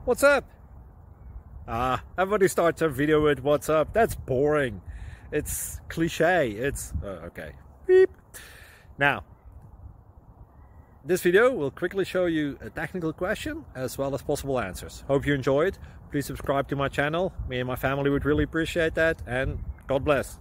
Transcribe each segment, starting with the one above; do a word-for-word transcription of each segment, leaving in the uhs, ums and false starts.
What's up? Ah, everybody starts a video with what's up. That's boring. It's cliche. It's uh, okay. Beep. Now, this video will quickly show you a technical question as well as possible answers. Hope you enjoyed. Please subscribe to my channel. Me and my family would really appreciate that, and God bless.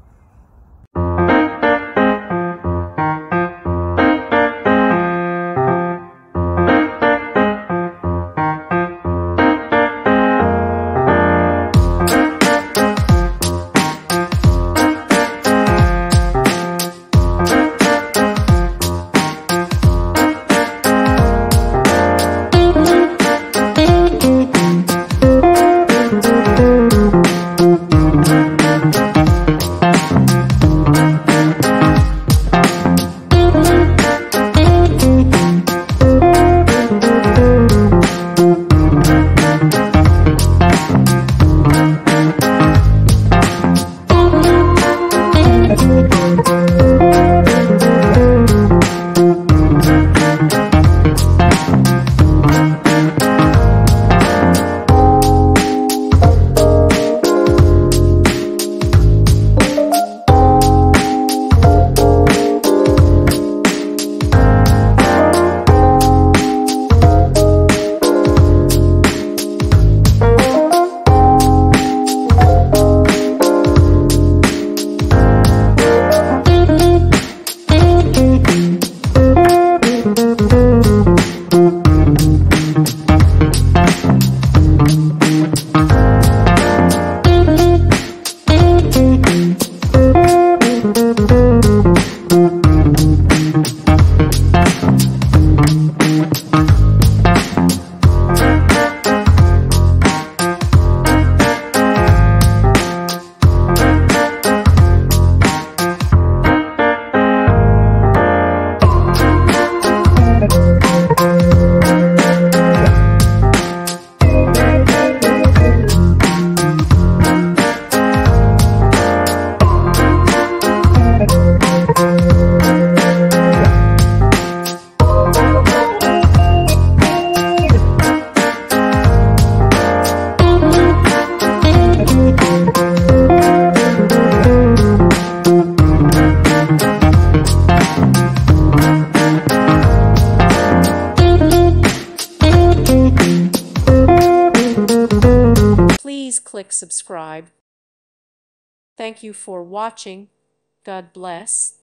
Please click subscribe. Thank you for watching. God bless.